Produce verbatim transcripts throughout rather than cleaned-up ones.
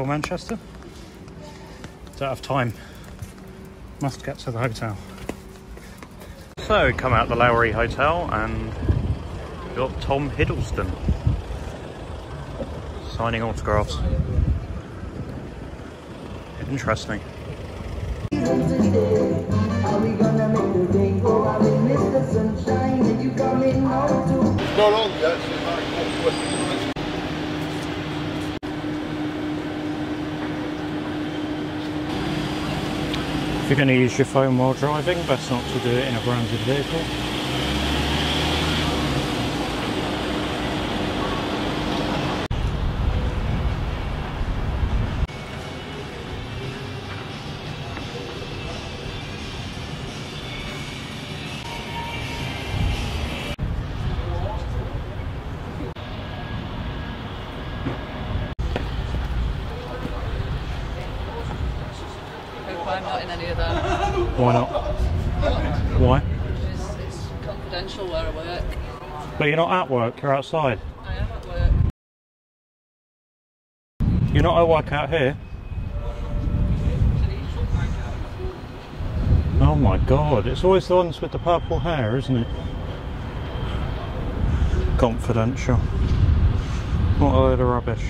Central Manchester. Don't have time. Must get to the hotel. So we come out the Lowry Hotel and we've got Tom Hiddleston signing autographs. Interesting. No, no, that's If you're going to use your phone while driving, best not to do it in a branded vehicle. I'm not in any of them. Why not? Why? It's, it's confidential where I work. But you're not at work, you're outside. I am at work. You're not at work out here? Oh my god, it's always the ones with the purple hair, isn't it? Confidential. What a load of rubbish.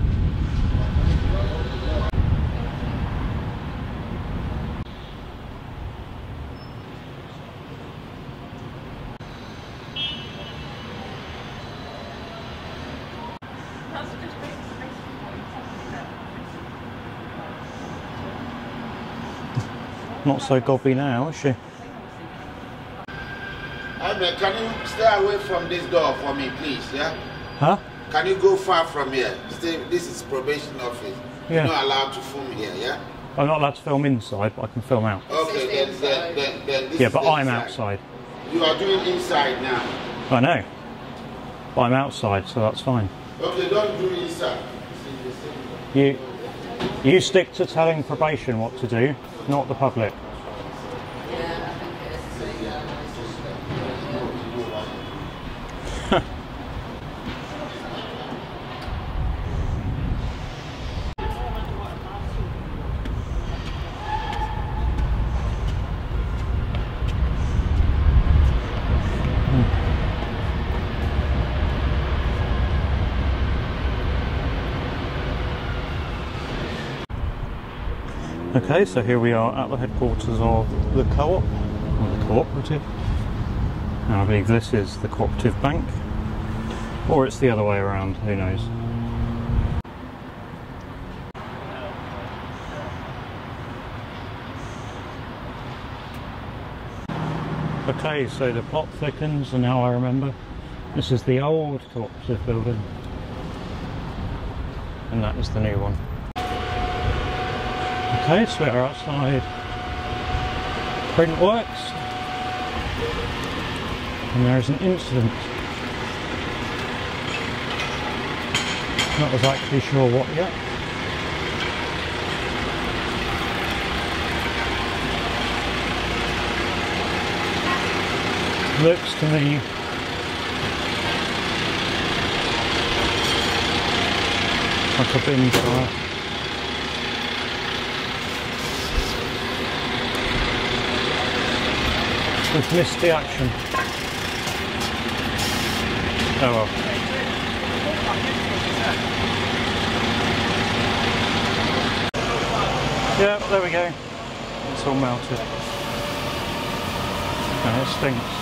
Not so gobby now, is she? Hey man, can you stay away from this door for me, please, yeah? Huh? Can you go far from here? Stay, this is probation office. Yeah. You're not allowed to film here, yeah? I'm not allowed to film inside, but I can film out. Okay, then, then, then, then this Yeah, is but the I'm inside. outside. You are doing inside now. I know. But I'm outside, so that's fine. Okay, don't do inside. You, you stick to telling probation what to do, not the public. Yeah, I think it is. Okay, so here we are at the headquarters of the co-op, or the cooperative. And I believe this is the cooperative bank, or it's the other way around, who knows. Okay, so the plot thickens, and now I remember. This is the old cooperative building, and that is the new one. Okay, so we're outside Printworks, and there is an incident. Not exactly sure what yet. Looks to me like a bin fire. We've missed the action. Oh well. Yeah, there we go. It's all melted. And it stinks.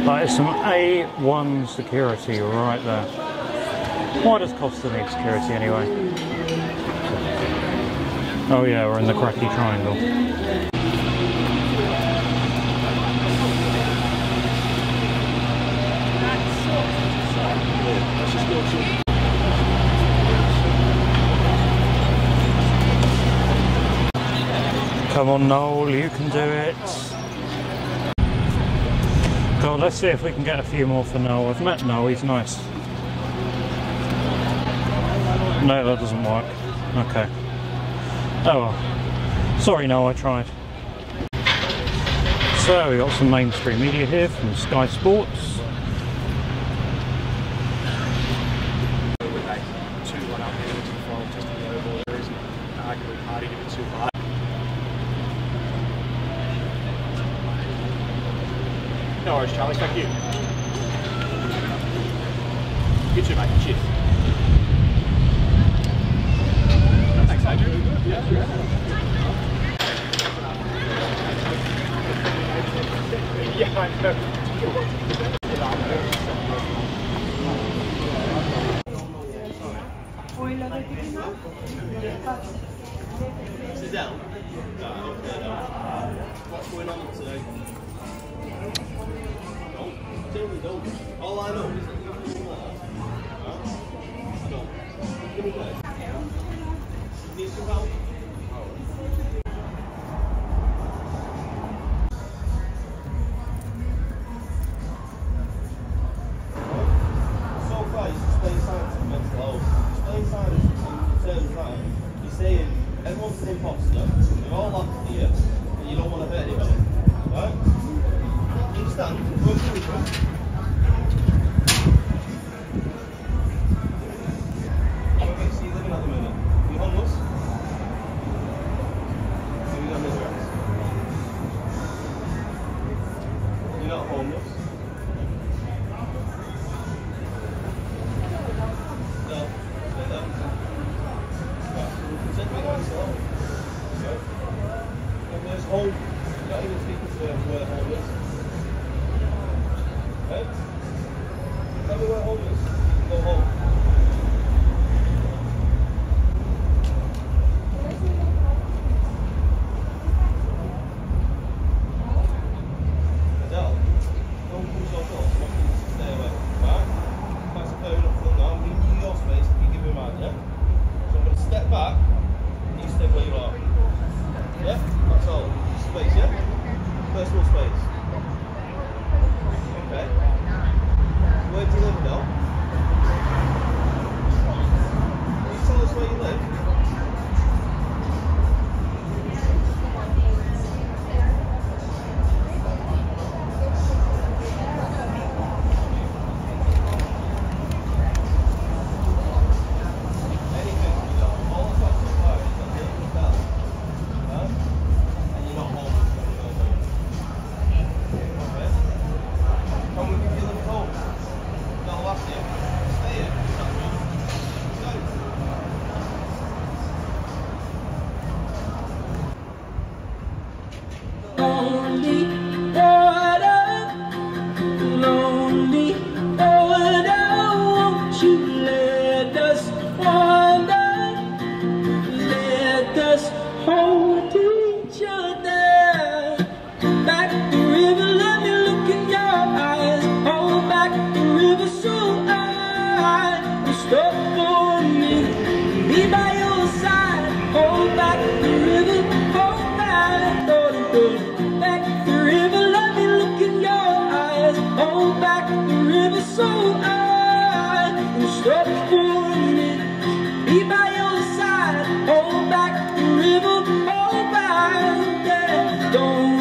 That is some A one security right there. Why does Costa need security anyway? Oh yeah, we're in the cracky triangle. Come on Noel, you can do it. God, let's see if we can get a few more for Noel. I've met Noel, he's nice. No, that doesn't work. Okay. Oh well. Sorry Noel, I tried. So, we got some mainstream media here from Sky Sports. two one up here to the final just in the overall. There isn't arguably party to be too high. No worries, Charlie. Thank you. You too, mate. Cheers. Thanks, Adrian. Yeah, sure. Yeah, I know. What's going on today? Don't, don't. All I know is that you're doing that. I don't. Give me that. Need some help? So far, you explain science and mental health. Explain science in terms that you're saying everyone's an imposter, they're all after you, and you don't want to hurt anybody. Right? You understand? Go through with them. Okay, so you're living at the moment. Are you homeless? Are you on this rest? You're not homeless? No. Say that. Pretend we're going slow. Okay. And there's home. You're not even speaking to where home is. Right? Tell me where home is. Go home. Adele, don't push yourself. I want you to stay away. Right? That's fair enough. Look, now I'm giving you your space. You give me mine, yeah? So I'm going to step back. And you stay where you are. Yeah? That's all. Space, yeah? Personal space. Okay. Where do you live now? Can you tell us where you live? Anything. All the facts are fine. It's not really good tell. Huh? And you're not home. Okay. Come with you live at home. That'll last you. Stay here. Go. Lonely order, lonely order, won't you let us wander, let us hold each other. Back the river, let me look in your eyes. Oh, back the river so high. Stop for me, be by your side. Oh, back the river, hold back, oh, oh. Back the river, let me look in your eyes. Oh, back the river so high. Stop for me, be by your side. Oh, back the river, oh, back, yeah. Don't